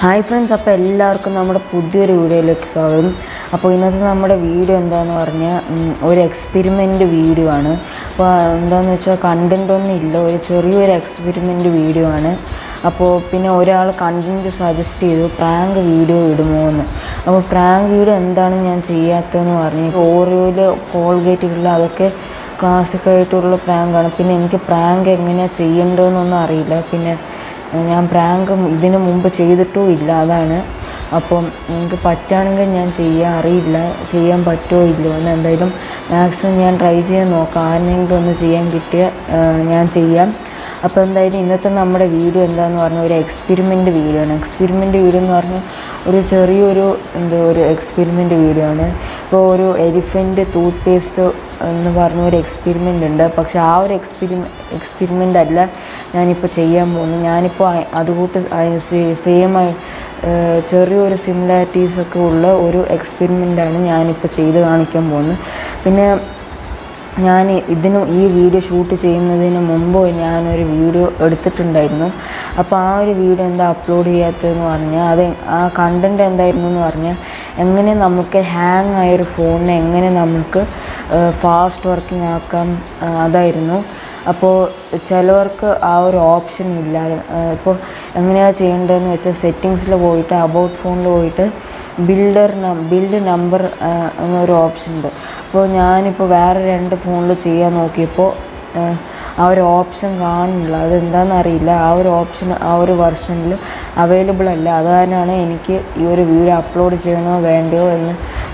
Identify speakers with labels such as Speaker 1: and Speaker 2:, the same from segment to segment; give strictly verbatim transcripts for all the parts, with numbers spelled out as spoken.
Speaker 1: Hi friends, അപ്പോൾ എല്ലാവർക്കും നമ്മുടെ പുതിയൊരു വീഡിയോയിലേക്ക് സ്വാഗതം. അപ്പോൾ ഇന്നത്തെ നമ്മുടെ വീഡിയോ എന്താണെന്ന് പറഞ്ഞാൽ ഒരു എക്സ്പെരിമെൻറ്റ് വീഡിയോ ആണ്. അപ്പോൾ എന്താണെന്ന് വെച്ചാൽ കണ്ടൻറ്റൊന്നും ഇല്ല, ഒരു ചെറിയൊരു എക്സ്പെരിമെൻറ്റ് വീഡിയോ ആണ്. അപ്പോൾ പിന്നെ ഒരാൾ കണ്ടൻറ്റ് സജസ്റ്റ് ചെയ്തു പ്രാങ്ക് വീഡിയോ ഇടുമോ എന്ന്. അപ്പോൾ പ്രാങ്ക് വീഡിയോ എന്താണ് ഞാൻ ചെയ്യാത്തതെന്ന് പറഞ്ഞ് ഓറിയോയിൽ കോൾഗേറ്റില്ല, അതൊക്കെ ക്ലാസിക്കായിട്ടുള്ള പ്രാങ്കാണ്. പിന്നെ എനിക്ക് പ്രാങ്ക് എങ്ങനെയാണ് ചെയ്യേണ്ടതെന്നൊന്നും അറിയില്ല. പിന്നെ ഞാൻ പ്രാങ്ക് ഇതിനു മുമ്പ് ചെയ്തിട്ടും ഇല്ല, അതാണ്. അപ്പം എനിക്ക് പറ്റുകയാണെങ്കിൽ ഞാൻ ചെയ്യാൻ അറിയില്ല, ചെയ്യാൻ പറ്റുമോ ഇല്ലയോ എന്ന്. എന്തായാലും മാക്സിമം ഞാൻ ട്രൈ ചെയ്യാൻ നോക്കാം. ആരെങ്കിലും ഒന്ന് ചെയ്യാൻ കിട്ടിയാൽ ഞാൻ ചെയ്യാം. അപ്പോൾ എന്തായാലും ഇന്നത്തെ നമ്മുടെ വീഡിയോ എന്താണെന്ന് പറഞ്ഞാൽ ഒരു എക്സ്പെരിമെൻറ്റ് വീഡിയോ ആണ്. എക്സ്പെരിമെൻറ്റ് വീഡിയോ എന്ന് പറഞ്ഞാൽ ഒരു ചെറിയൊരു എന്താ ഒരു എക്സ്പെരിമെൻറ്റ് വീഡിയോ ആണ്. ഇപ്പോൾ ഒരു എലിഫൻറ്റ് ടൂത്ത് പേസ്റ്റ് എന്ന് പറഞ്ഞ ഒരു എക്സ്പെരിമെൻ്റ് ഉണ്ട്. പക്ഷെ ആ ഒരു എക്സ്പെരിമെ എക്സ്പെരിമെൻ്റ് അല്ല ഞാനിപ്പോൾ ചെയ്യാൻ പോകുന്നത്. ഞാനിപ്പോൾ അതുകൂട്ട് സെയിമായി ചെറിയൊരു സിമിലാരിറ്റീസൊക്കെ ഉള്ള ഒരു എക്സ്പെരിമെൻ്റാണ് ഞാനിപ്പോൾ ചെയ്ത് കാണിക്കാൻ പോകുന്നത്. പിന്നെ ഞാൻ ഇതിന് ഈ വീഡിയോ ഷൂട്ട് ചെയ്യുന്നതിന് മുമ്പ് ഞാനൊരു വീഡിയോ എടുത്തിട്ടുണ്ടായിരുന്നു. അപ്പോൾ ആ ഒരു വീഡിയോ എന്താ അപ്ലോഡ് ചെയ്യാത്തതെന്ന് പറഞ്ഞാൽ അത് ആ കണ്ടൻറ്റ് എന്തായിരുന്നു എന്ന് പറഞ്ഞാൽ എങ്ങനെ നമുക്ക് ഹാങ് ആയൊരു ഫോണിനെ എങ്ങനെ നമുക്ക് ഫാസ്റ്റ് വർക്കിംഗ് ആക്കാം, അതായിരുന്നു. അപ്പോൾ ചിലവർക്ക് ആ ഒരു ഓപ്ഷൻ ഇല്ല. ഇപ്പോൾ എങ്ങനെയാണ് ചെയ്യേണ്ടതെന്ന് വെച്ചാൽ സെറ്റിങ്സിൽ പോയിട്ട് അബൌട്ട് ഫോണിൽ പോയിട്ട് ബിൽഡർ ബിൽഡ് നമ്പർ എന്നൊരു ഓപ്ഷൻ ഉണ്ട്. അപ്പോൾ ഞാനിപ്പോൾ വേറെ രണ്ട് ഫോണിൽ ചെയ്യാൻ നോക്കിയപ്പോൾ ആ ഒരു ഓപ്ഷൻ കാണുന്നില്ല. അതെന്താണെന്ന് അറിയില്ല. ആ ഒരു ഓപ്ഷൻ ആ ഒരു വെർഷനിൽ അവൈലബിൾ അല്ല. അത് കാരണമാണ് എനിക്ക് ഈ ഒരു വീഡിയോ അപ്ലോഡ് ചെയ്യണോ വേണ്ടയോ എന്ന്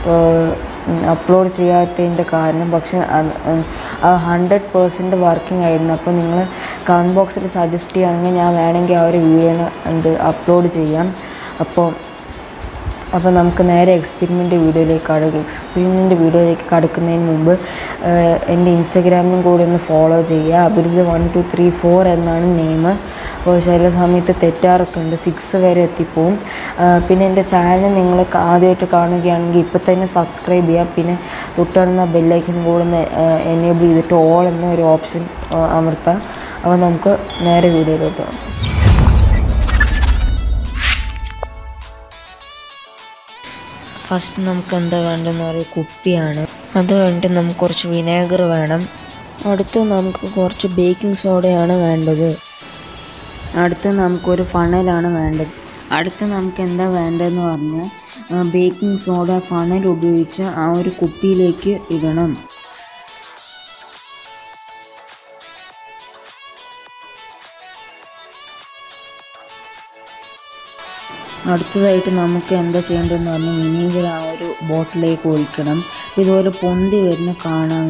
Speaker 1: അപ്ലോഡ് ചെയ്യാത്തതിൻ്റെ കാരണം. പക്ഷെ അത് ഹൺഡ്രഡ് പേഴ്സൻറ്റ് വർക്കിംഗ് ആയിരുന്നു. അപ്പോൾ നിങ്ങൾ കമൻറ്റ് ബോക്സിൽ സജസ്റ്റ് ചെയ്യുകയാണെങ്കിൽ ഞാൻ വേണമെങ്കിൽ ആ ഒരു വീഡിയോനെ എന്ത് അപ്ലോഡ് ചെയ്യാം. അപ്പോൾ അപ്പോൾ നമുക്ക് നേരെ എക്സ്പെരിമെൻറ്റ് വീഡിയോയിലേക്ക് കടക്കുക. എക്സ്പെരിമെൻറ്റ് വീഡിയോയിലേക്ക് കടക്കുന്നതിന് മുമ്പ് എൻ്റെ ഇൻസ്റ്റഗ്രാമിലും കൂടെ ഒന്ന് ഫോളോ ചെയ്യുക. Abhiruchi one two three four എന്നാണ് നെയിം. അപ്പോൾ ചില സമയത്ത് തെറ്റാറൊക്കെ ഉണ്ട്, സിക്സ് വരെ എത്തിപ്പോവും. പിന്നെ എൻ്റെ ചാനൽ നിങ്ങൾ ആദ്യമായിട്ട് കാണുകയാണെങ്കിൽ ഇപ്പോൾ തന്നെ സബ്സ്ക്രൈബ് ചെയ്യുക. പിന്നെ തൊട്ടടുന്ന ബെല്ലൈക്കൻ കൂടെ എനേബിൾ ചെയ്തിട്ട് ഓൾ എന്ന ഒരു ഓപ്ഷൻ അമർത്താം. അപ്പോൾ നമുക്ക് നേരെ വീഡിയോയിലോട്ട് പോകാം. ഫസ്റ്റ് നമുക്ക് എന്താ വേണ്ടതെന്ന് പറയുക കുപ്പിയാണ്. അത് കഴിഞ്ഞിട്ട് നമുക്ക് കുറച്ച് വിനേഗർ വേണം. അടുത്ത് നമുക്ക് കുറച്ച് ബേക്കിംഗ് സോഡയാണ് വേണ്ടത്. അടുത്ത് നമുക്കൊരു ഫണലാണ് വേണ്ടത്. അടുത്ത് നമുക്ക് എന്താ വേണ്ടതെന്ന് പറഞ്ഞാൽ ബേക്കിംഗ് സോഡ ഫണൽ ഉപയോഗിച്ച് ആ ഒരു കുപ്പിയിലേക്ക് ഇടണം. അടുത്തതായിട്ട് നമുക്ക് എന്താ ചെയ്യേണ്ടതെന്ന് പറഞ്ഞാൽ വിനീഗർ ആ ഒരു ബോട്ടിലേക്ക് ഒഴിക്കണം. ഇതുപോലെ പൊന്തി വരുന്ന കാണാൻ.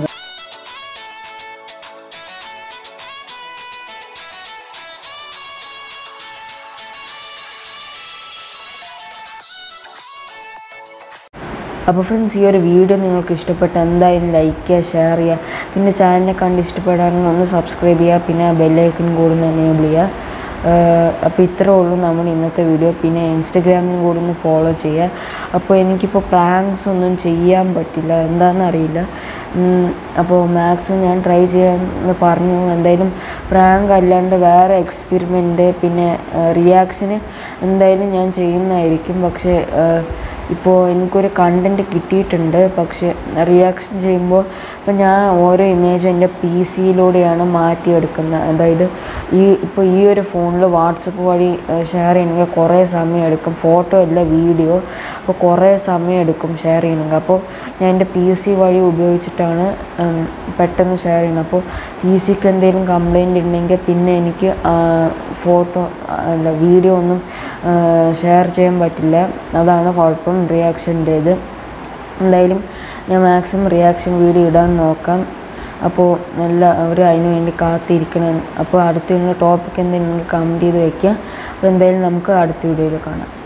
Speaker 1: അപ്പോൾ ഫ്രണ്ട്സ്, ഈ ഒരു വീഡിയോ നിങ്ങൾക്ക് ഇഷ്ടപ്പെട്ട എന്തായാലും ലൈക്ക് ചെയ്യുക, ഷെയർ ചെയ്യുക. പിന്നെ ചാനലിനെ കണ്ട് ഇഷ്ടപ്പെടാണെങ്കിൽ ഒന്ന് സബ്സ്ക്രൈബ് ചെയ്യുക. പിന്നെ ബെല്ലൈക്കൻ കൂടെ ഒന്ന് എനേബിൾ ചെയ്യുക. അപ്പോൾ ഇത്രേ ഉള്ളൂ നമ്മുടെ ഇന്നത്തെ വീഡിയോ. പിന്നെ ഇൻസ്റ്റഗ്രാമിലും കൂടി ഒന്ന് ഫോളോ ചെയ്യുക. അപ്പോൾ എനിക്കിപ്പോൾ പ്രാങ്ക്സ് ഒന്നും ചെയ്യാൻ പറ്റില്ല, എന്താണെന്നറിയില്ല. അപ്പോൾ മാക്സിമം ഞാൻ ട്രൈ ചെയ്യാമെന്ന് പറഞ്ഞു. എന്തായാലും പ്രാങ്ക് അല്ലാണ്ട് വേറെ എക്സ്പെരിമെൻറ്റ് പിന്നെ റിയാക്ഷന് എന്തായാലും ഞാൻ ചെയ്യുന്നതായിരിക്കും. പക്ഷേ ഇപ്പോൾ എനിക്കൊരു കണ്ടൻറ്റ് കിട്ടിയിട്ടുണ്ട്. പക്ഷേ റിയാക്ഷൻ ചെയ്യുമ്പോൾ ഇപ്പോൾ ഞാൻ ഓരോ ഇമേജും എൻ്റെ പി സിയിലൂടെയാണ് മാറ്റിയെടുക്കുന്നത്. അതായത് ഈ ഇപ്പോൾ ഈ ഒരു ഫോണിൽ വാട്സപ്പ് വഴി ഷെയർ ചെയ്യണമെങ്കിൽ കുറേ സമയം എടുക്കും. ഫോട്ടോ അല്ല, വീഡിയോ. അപ്പോൾ കുറേ സമയം എടുക്കും ഷെയർ ചെയ്യണമെങ്കിൽ. അപ്പോൾ ഞാൻ എൻ്റെ പി സി വഴി ഉപയോഗിച്ചിട്ടാണ് പെട്ടെന്ന് ഷെയർ ചെയ്യുന്നത്. അപ്പോൾ പി സിക്ക് എന്തെങ്കിലും കംപ്ലൈൻറ്റ് ഉണ്ടെങ്കിൽ പിന്നെ എനിക്ക് ഫോട്ടോ അല്ല വീഡിയോ ഒന്നും ഷെയർ ചെയ്യാൻ പറ്റില്ല. അതാണ് കുഴപ്പം റിയാക്ഷൻ്റേത്. എന്തായാലും ഞാൻ മാക്സിമം റിയാക്ഷൻ വീഡിയോ ഇടാൻ നോക്കാം. അപ്പോൾ എല്ലാവരും അതിന് വേണ്ടി കാത്തിരിക്കണം. അപ്പോൾ അടുത്ത ടോപ്പിക് എന്തെങ്കിലും കമൻറ്റ് ചെയ്ത് വയ്ക്കുക. അപ്പോൾ എന്തായാലും നമുക്ക് അടുത്ത വീഡിയോയിൽ കാണാം.